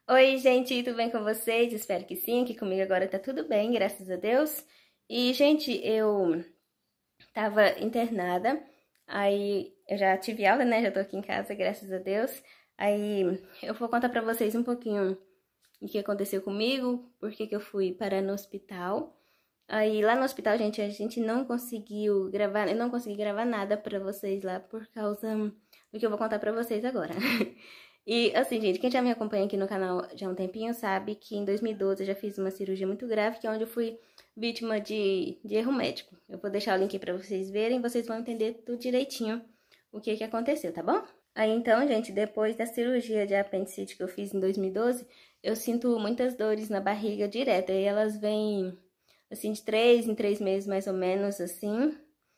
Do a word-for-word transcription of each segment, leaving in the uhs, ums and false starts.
Oi, gente, tudo bem com vocês? Espero que sim, que comigo agora tá tudo bem, graças a Deus. E, gente, eu tava internada, aí eu já tive aula, né? Já tô aqui em casa, graças a Deus. Aí eu vou contar pra vocês um pouquinho o que aconteceu comigo, por que que eu fui parar no hospital. Aí lá no hospital, gente, a gente não conseguiu gravar, eu não consegui gravar nada pra vocês lá por causa do que eu vou contar pra vocês agora. E assim, gente, quem já me acompanha aqui no canal já há um tempinho sabe que em dois mil e doze eu já fiz uma cirurgia muito grave, que é onde eu fui vítima de, de erro médico. Eu vou deixar o link aí pra vocês verem, vocês vão entender tudo direitinho o que que aconteceu, tá bom? Aí então, gente, depois da cirurgia de apendicite que eu fiz em dois mil e doze, eu sinto muitas dores na barriga direto, e elas vêm assim de três em três meses mais ou menos, assim.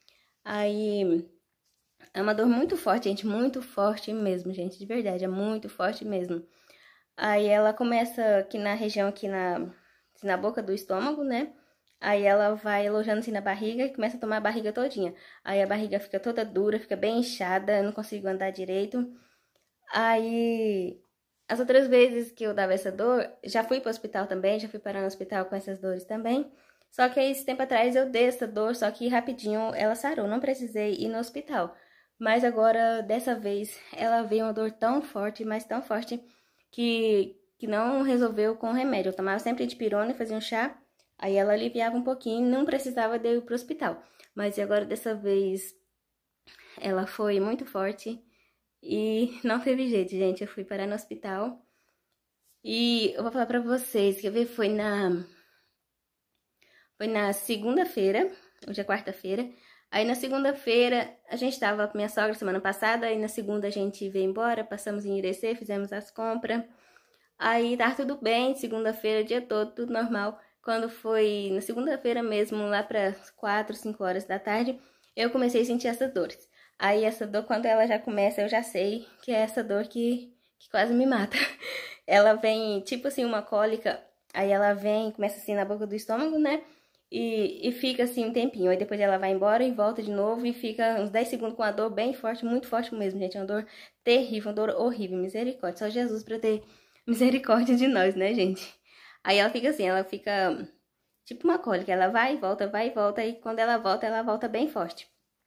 Aí é uma dor muito forte, gente, muito forte mesmo, gente, de verdade, é muito forte mesmo. Aí ela começa aqui na região, aqui na, assim, na boca do estômago, né? Aí ela vai alojando assim na barriga e começa a tomar a barriga todinha. Aí a barriga fica toda dura, fica bem inchada, eu não consigo andar direito. Aí, as outras vezes que eu dava essa dor, já fui pro hospital também, já fui parar no hospital com essas dores também. Só que aí, esse tempo atrás, eu dei essa dor, só que rapidinho ela sarou, não precisei ir no hospital. Mas agora, dessa vez, ela veio uma dor tão forte, mas tão forte, que, que não resolveu com remédio. Eu tomava sempre dipirona e fazia um chá, aí ela aliviava um pouquinho, não precisava de eu ir pro hospital. Mas agora, dessa vez, ela foi muito forte e não teve jeito, gente. Eu fui parar no hospital e eu vou falar pra vocês, quer ver, foi na... Foi na segunda-feira, hoje é quarta-feira. Aí na segunda-feira, a gente tava com minha sogra semana passada, aí na segunda a gente veio embora, passamos em Irecê, fizemos as compras. Aí tá tudo bem, segunda-feira, o dia todo, tudo normal. Quando foi na segunda-feira mesmo, lá para quatro, cinco horas da tarde, eu comecei a sentir essas dores. Aí essa dor, quando ela já começa, eu já sei que é essa dor que, que quase me mata. Ela vem, tipo assim, uma cólica, aí ela vem, começa assim na boca do estômago, né? E, e fica assim um tempinho. Aí depois ela vai embora e volta de novo e fica uns dez segundos com a dor bem forte, muito forte mesmo, gente. É uma dor terrível, uma dor horrível, misericórdia. Só Jesus pra ter misericórdia de nós, né, gente? Aí ela fica assim, ela fica tipo uma cólica. Ela vai e volta, vai e volta. E quando ela volta, ela volta bem forte.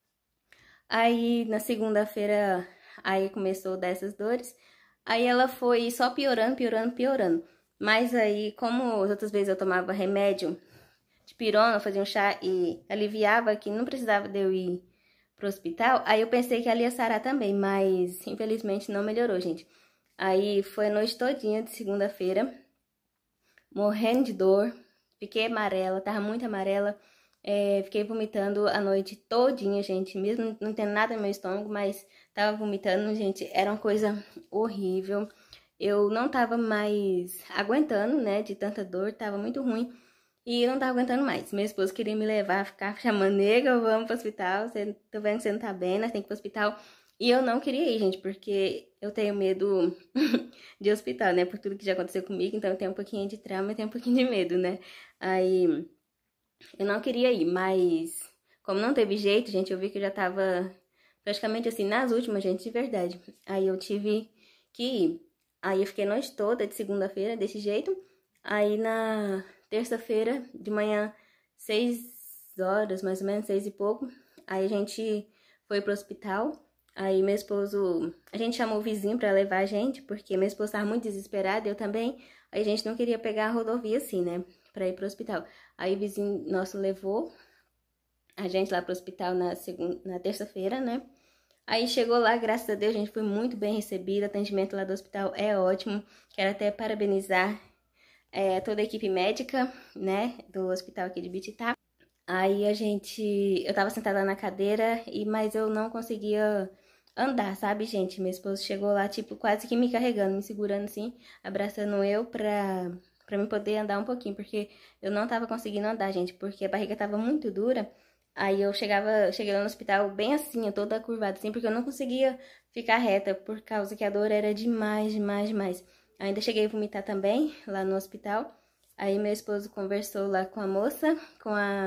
Aí na segunda-feira, aí começou dessas dores. Aí ela foi só piorando, piorando, piorando. Mas aí, como as outras vezes eu tomava remédio de pirona, fazia um chá e aliviava, que não precisava de eu ir pro hospital, aí eu pensei que ela ia sarar também, mas infelizmente não melhorou, gente. Aí foi a noite todinha de segunda-feira, morrendo de dor, fiquei amarela, tava muito amarela, é, fiquei vomitando a noite todinha, gente, mesmo não tendo nada no meu estômago, mas tava vomitando, gente, era uma coisa horrível. Eu não tava mais aguentando, né, de tanta dor, tava muito ruim. E eu não tava aguentando mais. Meu esposo queria me levar, ficar chamando, nega, vamos pro hospital. Você, tô vendo que você não tá bem, nós tem que ir pro hospital. E eu não queria ir, gente, porque eu tenho medo de hospital, né? Por tudo que já aconteceu comigo, então eu tenho um pouquinho de trauma e tenho um pouquinho de medo, né? Aí eu não queria ir, mas como não teve jeito, gente, eu vi que eu já tava praticamente assim nas últimas, gente, de verdade. Aí eu tive que ir. Aí eu fiquei a noite toda de segunda-feira desse jeito. Aí na terça-feira, de manhã, seis horas, mais ou menos, seis e pouco, aí a gente foi pro hospital. Aí meu esposo, a gente chamou o vizinho pra levar a gente, porque meu esposo tava muito desesperado, eu também. Aí a gente não queria pegar a rodovia assim, né, pra ir pro hospital. Aí o vizinho nosso levou a gente lá pro hospital na, segunda, na terça-feira, né. Aí chegou lá, graças a Deus, a gente foi muito bem recebida, o atendimento lá do hospital é ótimo. Quero até parabenizar é, toda a equipe médica, né, do hospital aqui de Bititá. Aí a gente, eu tava sentada na cadeira, e mas eu não conseguia andar, sabe, gente? Meu esposo chegou lá, tipo, quase que me carregando, me segurando assim, abraçando eu pra, pra me poder andar um pouquinho, porque eu não tava conseguindo andar, gente, porque a barriga tava muito dura. Aí eu chegava, cheguei lá no hospital bem assim, toda curvada assim, porque eu não conseguia ficar reta, por causa que a dor era demais, demais, demais. Ainda cheguei a vomitar também, lá no hospital. Aí meu esposo conversou lá com a moça, com a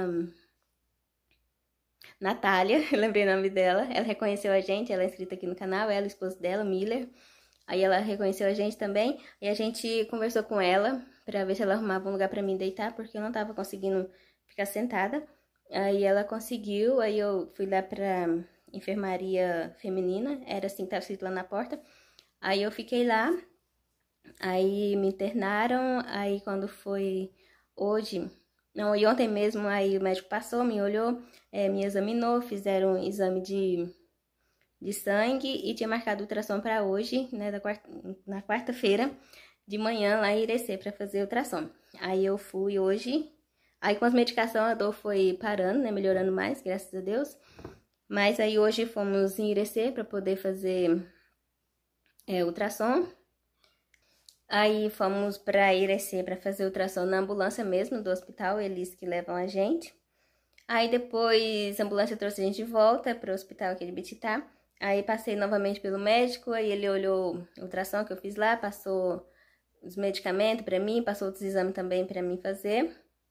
Natália, lembrei o nome dela. Ela reconheceu a gente, ela é inscrita aqui no canal, ela, o esposo dela, Miller. Aí ela reconheceu a gente também e a gente conversou com ela pra ver se ela arrumava um lugar pra mim deitar, porque eu não tava conseguindo ficar sentada. Aí ela conseguiu, aí eu fui lá pra enfermaria feminina, era assim que tava escrito lá na porta. Aí eu fiquei lá, aí me internaram, aí quando foi hoje, não, e ontem mesmo, aí o médico passou, me olhou, é, me examinou, fizeram um exame de, de sangue e tinha marcado ultrassom para hoje, né, da quarta, na quarta-feira de manhã lá em Irecê para fazer ultrassom. Aí eu fui hoje, aí com as medicações a dor foi parando, né, melhorando mais, graças a Deus. Mas aí hoje fomos em Irecê para poder fazer é, ultrassom. Aí fomos para Irecê para fazer ultrassom na ambulância mesmo do hospital, eles que levam a gente. Aí depois a ambulância trouxe a gente de volta para o hospital aqui de Bititá. Aí passei novamente pelo médico, aí ele olhou a ultrassom que eu fiz lá, passou os medicamentos para mim, passou outros exames também para mim fazer.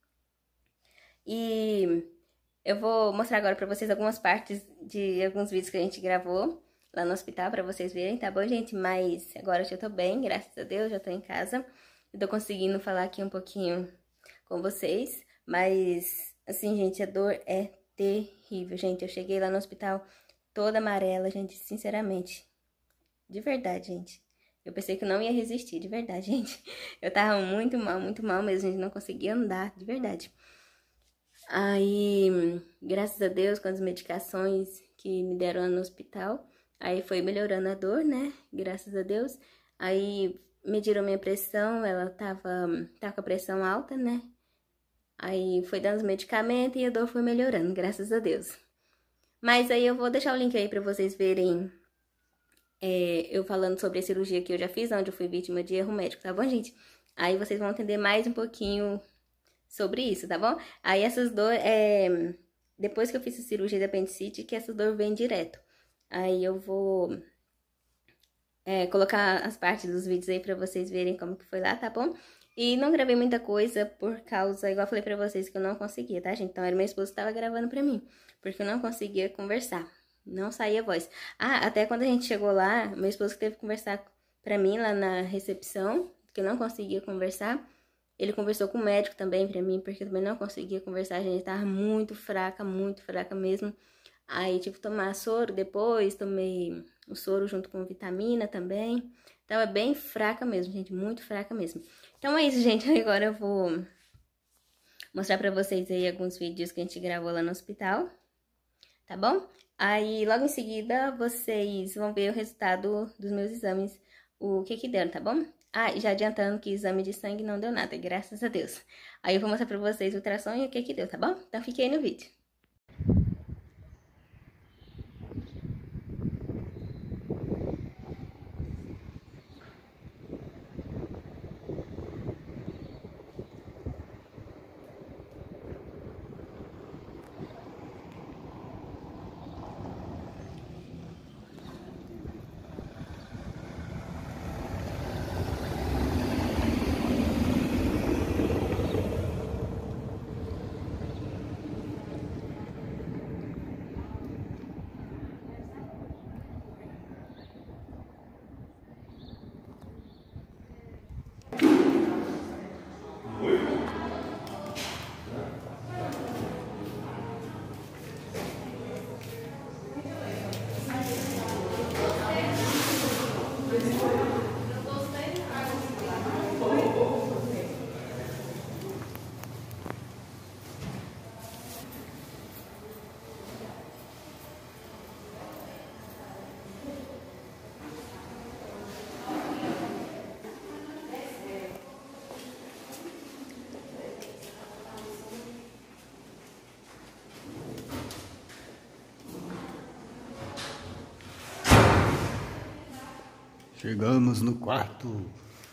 E eu vou mostrar agora pra vocês algumas partes de alguns vídeos que a gente gravou lá no hospital pra vocês verem, tá bom, gente? Mas agora eu já tô bem, graças a Deus, já tô em casa. Eu tô conseguindo falar aqui um pouquinho com vocês, mas, assim, gente, a dor é terrível, gente. Eu cheguei lá no hospital toda amarela, gente, sinceramente. De verdade, gente. Eu pensei que não ia resistir, de verdade, gente. Eu tava muito mal, muito mal mesmo, a gente não conseguia andar, de verdade. Aí, graças a Deus, com as medicações que me deram lá no hospital, aí foi melhorando a dor, né? Graças a Deus. Aí mediram minha pressão, ela tava, tava com a pressão alta, né? Aí foi dando os medicamentos e a dor foi melhorando, graças a Deus. Mas aí eu vou deixar o link aí pra vocês verem é, eu falando sobre a cirurgia que eu já fiz, onde eu fui vítima de erro médico, tá bom, gente? Aí vocês vão entender mais um pouquinho sobre isso, tá bom? Aí essas dores, é... depois que eu fiz a cirurgia de apendicite, que essa dor vem direto. Aí eu vou é, colocar as partes dos vídeos aí pra vocês verem como que foi lá, tá bom? E não gravei muita coisa por causa, igual eu falei pra vocês, que eu não conseguia, tá, gente? Então era meu esposo que tava gravando pra mim, porque eu não conseguia conversar, não saía voz. Ah, até quando a gente chegou lá, meu esposo que teve que conversar pra mim lá na recepção, que eu não conseguia conversar. Ele conversou com o médico também pra mim, porque eu também não conseguia conversar, a gente tava muito fraca, muito fraca mesmo. Aí tive que tomar soro depois, tomei o soro junto com vitamina também. Tava bem fraca mesmo, gente, muito fraca mesmo. Então é isso, gente, agora eu vou mostrar pra vocês aí alguns vídeos que a gente gravou lá no hospital, tá bom? Aí logo em seguida vocês vão ver o resultado dos meus exames, o que que deram, tá bom? Ah, e já adiantando que exame de sangue não deu nada, graças a Deus. Aí eu vou mostrar pra vocês o ultrassom e o que que deu, tá bom? Então fique aí no vídeo. Chegamos no quarto.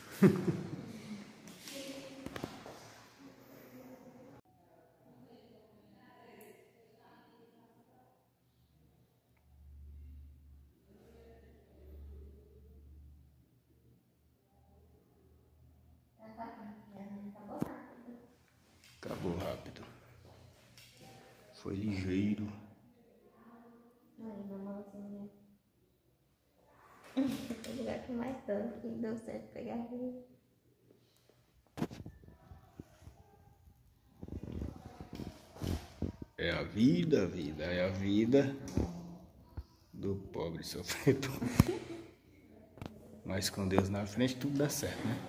Acabou rápido. Foi ligeiro. Aí, uma mãozinha. lugar com mais dano que deu certo pegar ele. É a vida, a vida, é a vida do pobre sofredor. Mas com Deus na frente tudo dá certo, né?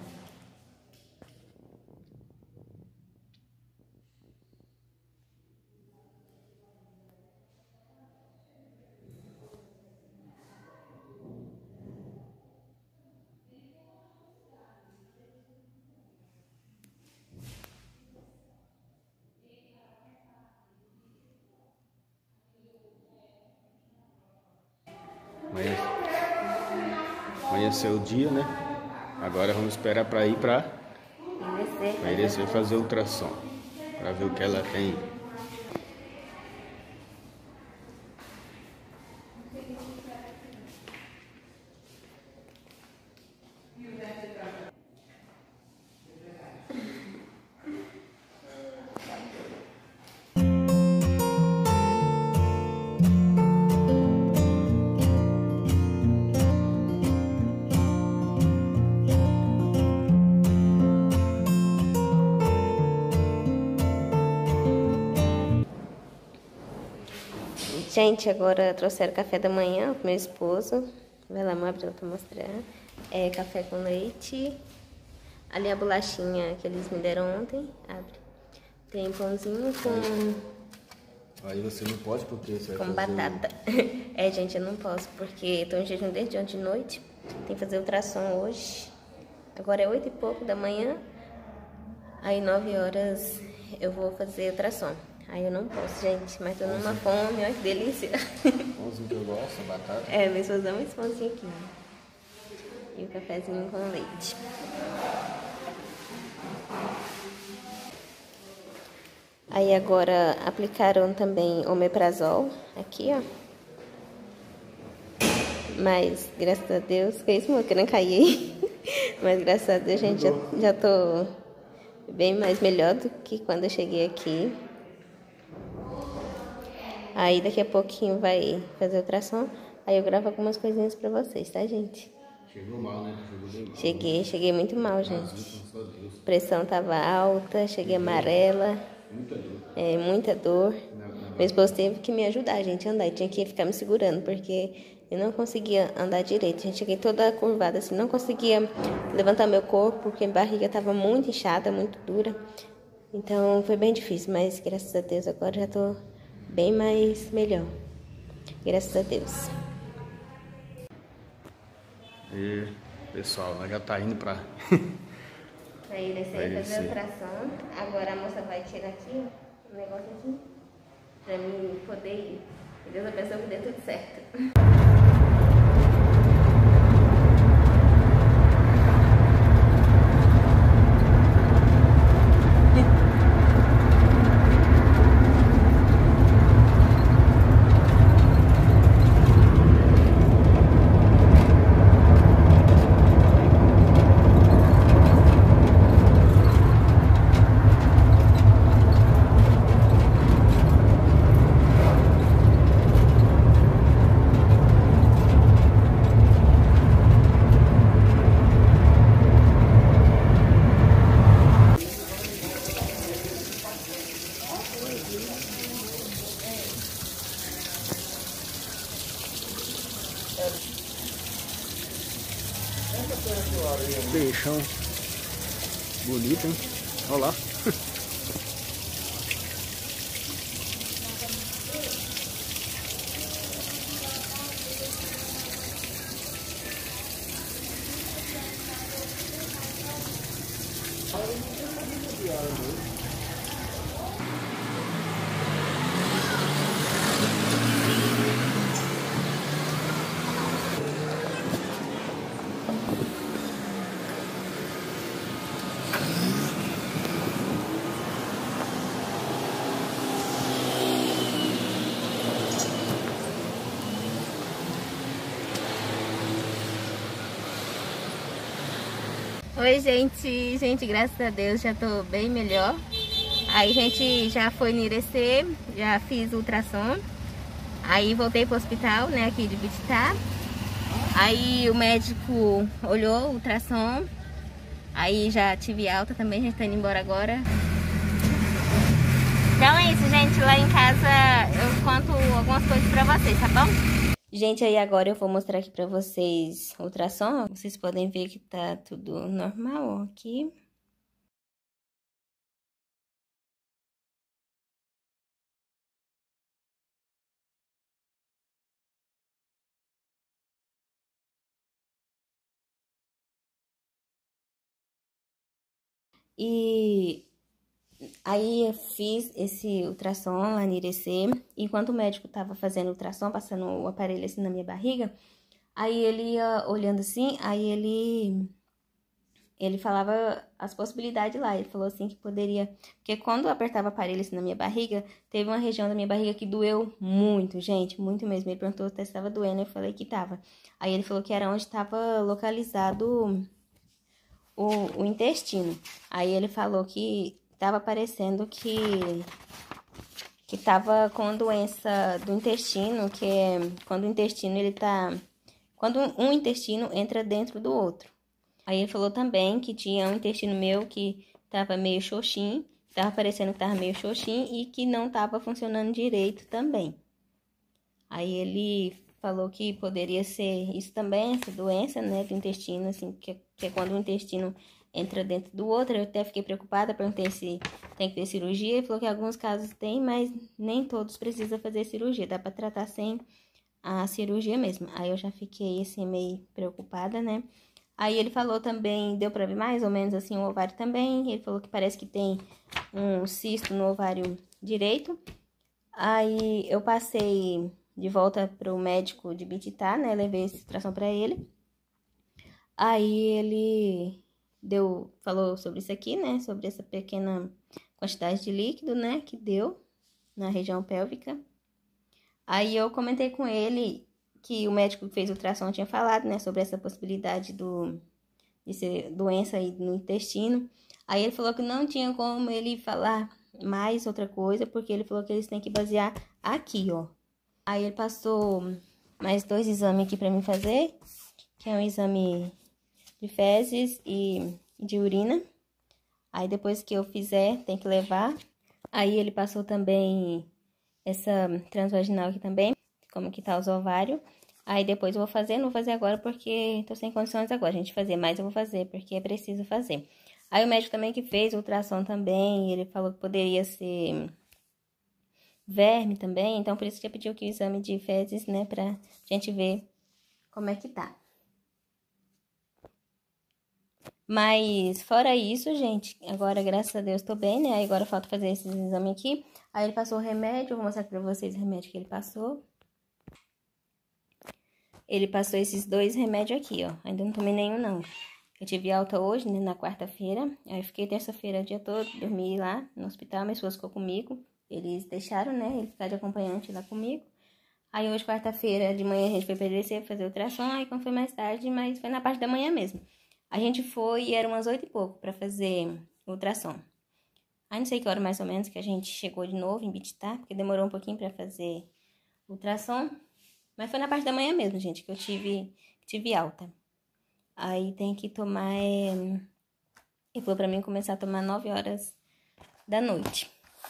Amanhã, amanheceu o dia, né? Agora vamos esperar para ir para a Irecê fazer ultrassom, para ver o que ela tem. Gente, agora trouxeram café da manhã pro meu esposo. Vai lá, abre pra mostrar. É café com leite. Ali a bolachinha que eles me deram ontem. Abre. Tem pãozinho com... Aí você não pode porque você vai com fazer... batata. É, gente, eu não posso porque tô em jejum desde ontem de noite. Tem que fazer ultrassom hoje. Agora é oito e pouco da manhã. Aí nove horas eu vou fazer ultrassom. Aí eu não posso, gente, mas tô numa fome, olha que delícia. Pãozinho que eu gosto, batata. É, meu esposo ama esse pãozinho aqui. E o cafezinho com leite. Aí agora aplicaram também omeprazol aqui, ó. Mas, graças a Deus, que isso, amor, que eu não caí aí. Mas, graças a Deus, gente, já, já tô bem mais melhor do que quando eu cheguei aqui. Aí daqui a pouquinho vai fazer ultrassom. Aí eu gravo algumas coisinhas pra vocês, tá, gente? Chegou mal, né? Chegou bem mal. Cheguei, cheguei muito mal, gente. Pressão tava alta, cheguei amarela. Muita dor. É, muita dor. Meu esposo teve que me ajudar, gente, a andar. Ele tinha que ficar me segurando, porque eu não conseguia andar direito. A gente cheguei toda curvada, assim, não conseguia levantar meu corpo, porque minha barriga tava muito inchada, muito dura. Então foi bem difícil, mas graças a Deus agora já tô bem mais melhor. Graças a Deus. E, pessoal, nós já tá indo pra... Aí descer aí fazer a ultrassom. Agora a moça vai tirar aqui, ó, um negócio aqui, pra mim poder ir. E Deus abençoe que dê tudo certo. Peixão bonito, hein? Olha lá. Oi, gente. Gente, graças a Deus já tô bem melhor. Aí a gente já foi no Irecê, já fiz ultrassom. Aí voltei pro hospital, né, aqui de Bititá. Aí o médico olhou o ultrassom, aí já tive alta também, a gente tá indo embora agora. Então é isso, gente, lá em casa eu conto algumas coisas pra vocês, tá bom? Gente, aí agora eu vou mostrar aqui pra vocês o ultrassom. Vocês podem ver que tá tudo normal, ó, aqui. E aí eu fiz esse ultrassom lá no I R C, enquanto o médico tava fazendo o ultrassom, passando o aparelho assim na minha barriga, aí ele ia olhando assim, aí ele ele falava as possibilidades lá, ele falou assim que poderia, porque quando eu apertava o aparelho assim na minha barriga, teve uma região da minha barriga que doeu muito, gente, muito mesmo, ele perguntou se estava doendo, eu falei que tava, aí ele falou que era onde estava localizado o, o intestino, aí ele falou que tava parecendo que que tava com doença do intestino, que é quando o intestino ele tá, quando um intestino entra dentro do outro. Aí ele falou também que tinha um intestino meu que tava meio xoxinho, tava parecendo que tava meio xoxinho e que não tava funcionando direito também. Aí ele falou que poderia ser isso também, essa doença, né, do intestino, assim, que, que é quando o intestino entra dentro do outro. Eu até fiquei preocupada, perguntei se tem que ter cirurgia. Ele falou que em alguns casos tem, mas nem todos precisam fazer cirurgia, dá pra tratar sem a cirurgia mesmo. Aí eu já fiquei, assim, meio preocupada, né. Aí ele falou também, deu pra ver mais ou menos assim o ovário também. Ele falou que parece que tem um cisto no ovário direito. Aí eu passei de volta pro médico de Bititá, né? Levei essa ultrassom pra ele. Aí ele deu, falou sobre isso aqui, né? Sobre essa pequena quantidade de líquido, né? Que deu na região pélvica. Aí eu comentei com ele que o médico que fez o ultrassom tinha falado, né, sobre essa possibilidade do, de ser doença aí no intestino. Aí ele falou que não tinha como ele falar mais outra coisa, porque ele falou que eles têm que basear aqui, ó. Aí ele passou mais dois exames aqui pra mim fazer, que é um exame de fezes e de urina. Aí depois que eu fizer, tem que levar. Aí ele passou também essa transvaginal aqui também, como que tá os ovários. Aí depois eu vou fazer, não vou fazer agora porque tô sem condições agora, gente, fazer, mas eu vou fazer porque é preciso fazer. Aí o médico também que fez o ultrassom também, ele falou que poderia ser verme também, então por isso que eu pedi aqui o exame de fezes, né, pra gente ver como é que tá. Mas fora isso, gente, agora graças a Deus tô bem, né, aí agora falta fazer esses exames aqui. Aí ele passou o remédio, eu vou mostrar pra vocês o remédio que ele passou. Ele passou esses dois remédios aqui, ó. Ainda não tomei nenhum, não. Eu tive alta hoje, né, na quarta-feira. Aí eu fiquei terça-feira o dia todo, dormi lá no hospital. Minha esposa ficou comigo. Eles deixaram, né, ele ficar de acompanhante lá comigo. Aí hoje, quarta-feira, de manhã, a gente foi pra D C fazer ultrassom. Aí quando foi mais tarde, mas foi na parte da manhã mesmo. A gente foi e era umas oito e pouco pra fazer ultrassom. Aí não sei que hora mais ou menos que a gente chegou de novo em Bititá, porque demorou um pouquinho pra fazer ultrassom. Mas foi na parte da manhã mesmo, gente, que eu tive, tive alta. Aí tem que tomar... É... Ele falou pra mim começar a tomar nove horas da noite.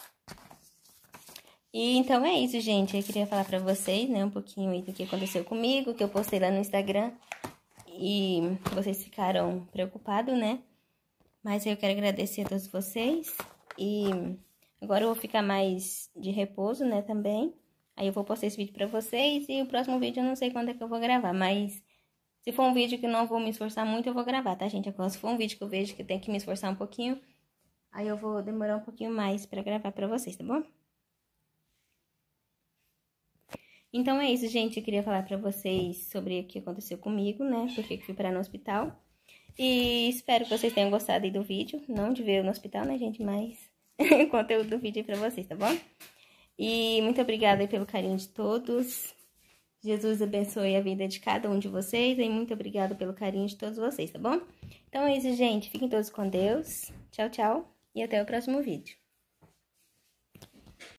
E então é isso, gente. Eu queria falar pra vocês, né, um pouquinho aí do que aconteceu comigo, que eu postei lá no Instagram. E vocês ficaram preocupados, né? Mas eu quero agradecer a todos vocês. E agora eu vou ficar mais de repouso, né, também. Aí eu vou postar esse vídeo pra vocês e o próximo vídeo eu não sei quando é que eu vou gravar, mas se for um vídeo que não vou me esforçar muito, eu vou gravar, tá, gente? Agora, se for um vídeo que eu vejo que eu tenho que me esforçar um pouquinho, aí eu vou demorar um pouquinho mais pra gravar pra vocês, tá bom? Então é isso, gente. Eu queria falar pra vocês sobre o que aconteceu comigo, né? Porque fui parar no hospital. E espero que vocês tenham gostado aí do vídeo. Não de ver eu no hospital, né, gente? Mas o conteúdo do vídeo aí pra vocês, tá bom? E muito obrigada aí pelo carinho de todos. Jesus abençoe a vida de cada um de vocês. E muito obrigada pelo carinho de todos vocês, tá bom? Então é isso, gente. Fiquem todos com Deus. Tchau, tchau. E até o próximo vídeo.